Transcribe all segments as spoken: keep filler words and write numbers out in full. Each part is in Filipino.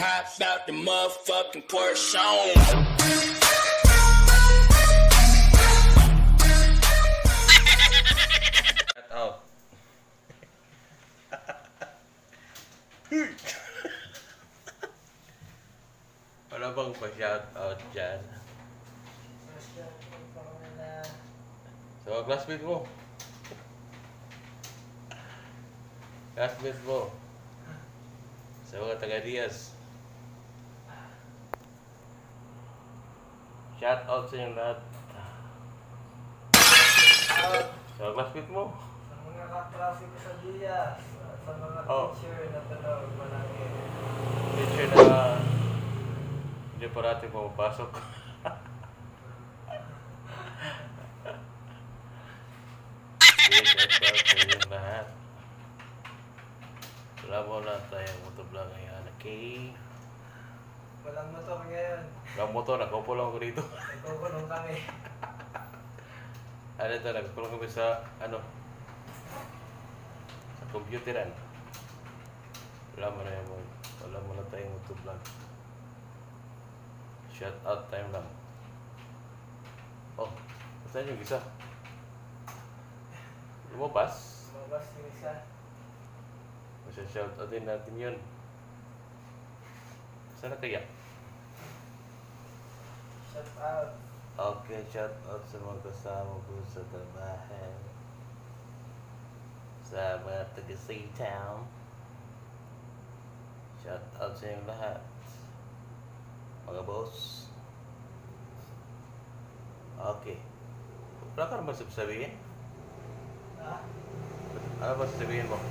Hop out the motherfucking Porsche on. Oh. Wala bang pa-shout out dyan? So, classmate mo. Classmate mo. Sa mga taga-Diaz. Shout out sa inyong lahat. So, classmate mo. Sa mga kaklase ko sa Diaz, sa mga Oh. teacher na tanong, malaki. Teacher na hindi pa natin pumapasok. Yes, shout out sa inyong lahat. Wala mo na tayong motovlog ngayon. Okay. Walang motor ngayon. Walang motor, nakaupo lang ako dito. Nagkukulong kami. Ano ito, nagkukulong kami sa, ano, sa computeran. Wala mo na yung, wala mo na tayong motovlog. Shout out time lang. Oh, saan yung isa? Lumabas? Lumabas yung isa. Masya-shout out din natin yun. Saan na kaya? Shout out. Okay, shout out sa mga kasama ko sa trabaho. Sa mga taga Seatown. Shout out sa inyong lahat. Mga boss. Okay. Wala ka naman sabihin? Ha? Ano ba sasabihin mo?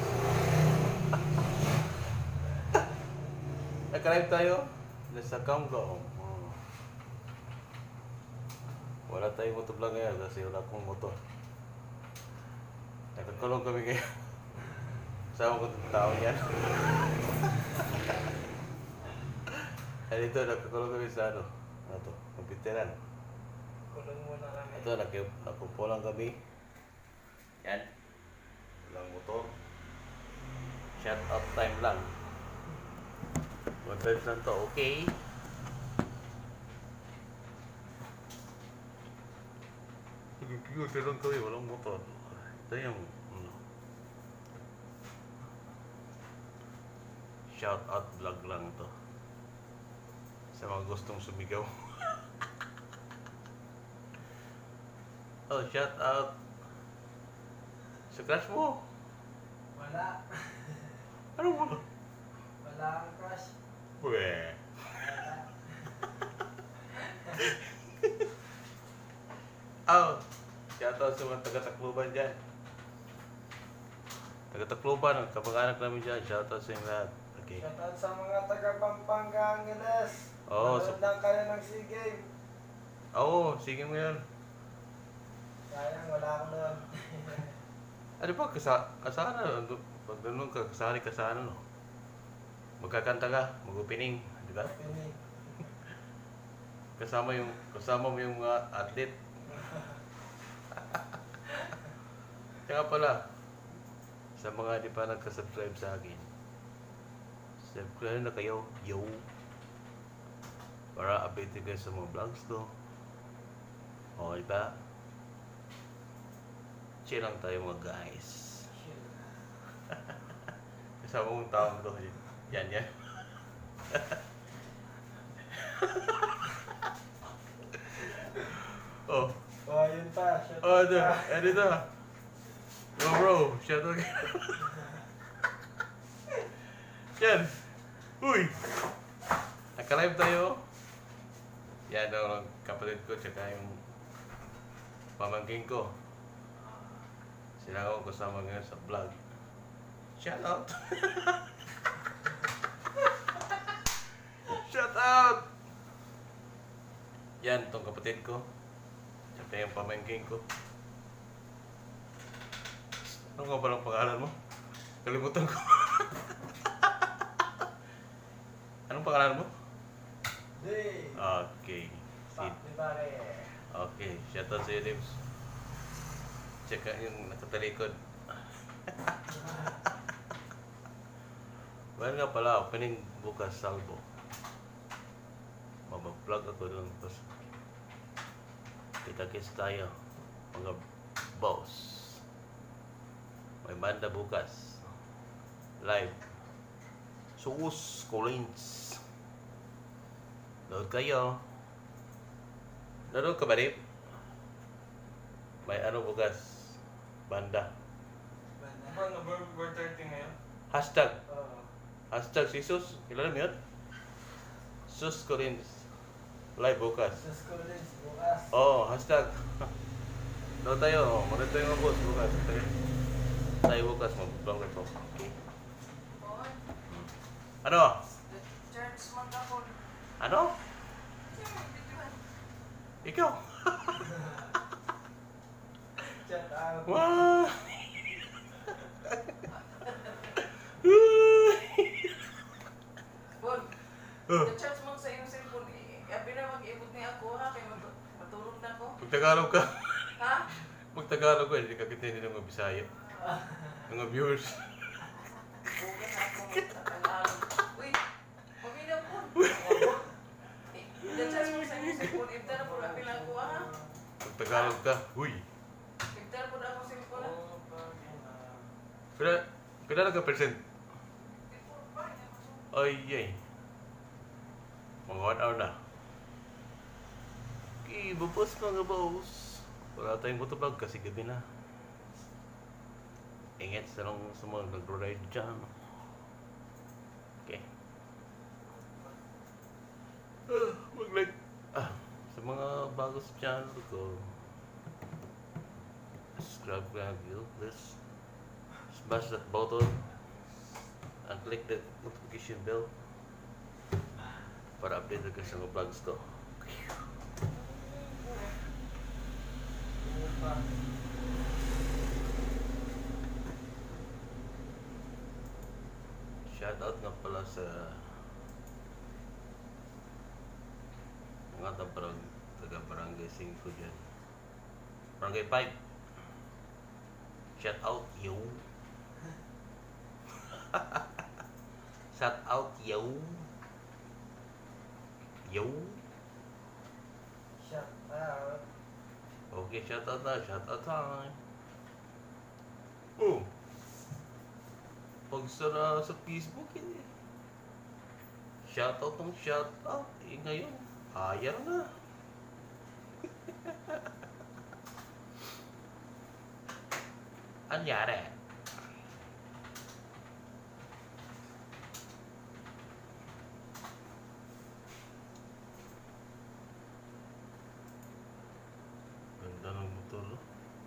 Nag-live tayo? Nasa Camgo. Hmm. Wala tayong motovlog ngayon kasi wala akong motor. Nagkakulong kami ngayon. Sama ko itong tao yan. Ay dito, nagkakulong kami sa ano? Ano to? Computeran. Kulong muna kami. Ito, nakupo lang kami. Yan. Walang motor. Shout out time lang. One times lang to, okay? Computer lang kami, walang motor. Ito yung ano. Shout out vlog lang to. Sa mga gustong sumigaw. Oh, shout out sa crush mo. Wala. Ano mo? Wala ang crush. Weh. Wala. Oh, shout out sa mga taga-Tacloban dyan. Taga-Tacloban, ang kamag-anak namin dyan. Shout out sa inyo lahat. Okay. Shout out sa mga taga Pampanga, Angeles. Oo, Manood so- lang kayo ng SEA Game. Oo, sige mo yun. Sayang, wala ako doon. Ano ba, kasa kasana? Pag ganun ka, kasali ka sa ano, no? Magkakanta ka, mag-opening, di ba? Pinig. Kasama yung, kasama mo yung mga athlete. Kaya pala, sa mga di pa nagka-subscribe sa akin, subscribe na kayo, yo! Para update kayo sa mga vlogs to. O, di ba? Chill lang tayo mga guys. Kasama mong taong to. Yan, yan. Oh. Oh, yun pa. Shout Oh, out ito. pa. Ano ito? Yo, bro. Shout out. Yan. Uy. Naka-live tayo. Yan daw ang kapatid ko tsaka yung pamangking ko. Sila ako kasama ngayon sa vlog. Shout out! Shout out! Yan, itong kapatid ko. Tsaka yung pamangking ko. Ano nga ba ang pangalan mo? Kalimutan ko. Anong pangalan mo? Hey. Okay. Si Pak, di pare. Okay, shout out sa iyo, Lims. Tsaka yung nakatalikod. Well nga pala, opening bukas salvo. Mamag-vlog ako doon. Tapos, kita-kits tayo. Mga boss. May banda bukas. Live. Suus Collins. Load kayo. Load ka ba, Rip? May ano bukas? Banda. Ano, number thirty ngayon? Hashtag. Oo. Hashtag si Sus. Kilala mo yun? Sus Collins. Live bukas. Sus Collins, bukas. Oh, hashtag. Load tayo. Muna tayo mga boss bukas. Tayo, tayo bukas. Mag-vlog ito. Okay. Ano? Church magkapon. Ano? Ikaw? Chat out. Wah! Bon, Oh, the church mo sa iyong cellphone. Abi na mag-ibot ni ako ha, kay mat- matulog na ko. Magtagalog ka. Ha? Magtagalog ka. Hindi ka kitindi ng mga Bisaya. Mga viewers. Bukas ako sa Tagalog. Uy, pamilya po. The church mo sa iyong cellphone. Ibta na po abi lang ko ha. Magtagalog ka. Uy! Ibta na po na akong cellphone ha. Pila, pila na ka percent? Ay, yay. Mga one hour na. Okay, bubos mga boss. Wala tayong motovlog kasi gabi na. Ingat sa lang sa mga nag-ride dyan. Okay. Ah, mag-like. Ah, sa mga bago sa channel ko, subscribe ka you, please. Smash that button and click the notification bell para update ka sa mga vlogs ko. Shoutout nga pala sa mga taparang taga Barangay cinco dyan. Barangay five. Shout out yo. Shout out yo. Yo. Shut out. Okay, shout out na. Shout out time. Oh. Pag sa, sa Facebook eh. Shout out ng shout out. Eh ngayon, ayaw na. Anyari? Ganda ng motor, no?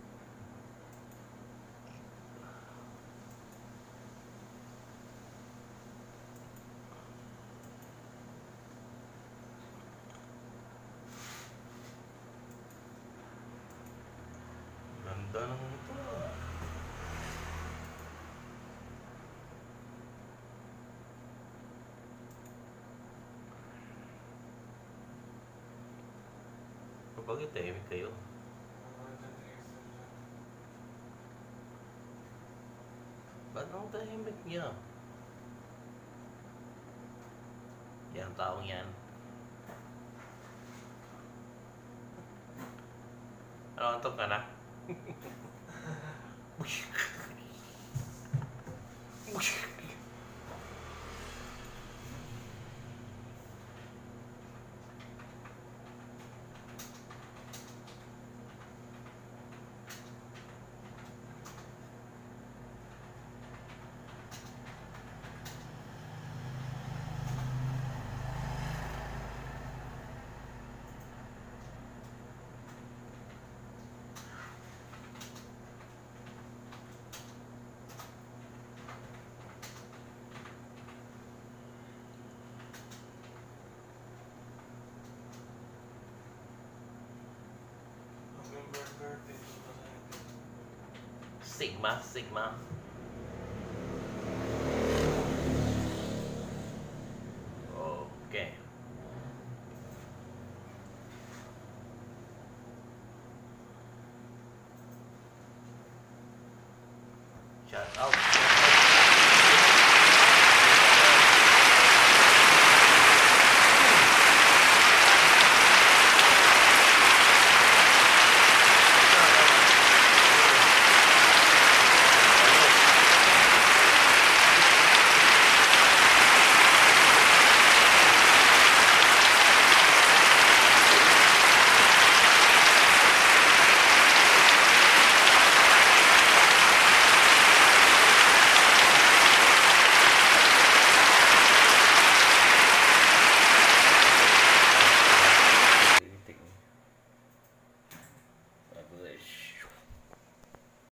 Ganda ng motor. Bakit tahimik kayo? Ba't ang tahimik niya? Yan, taong yan. Ano, antok ka na? November thirty, twenty nineteen. Sigma, Sigma. Okay. Shout out.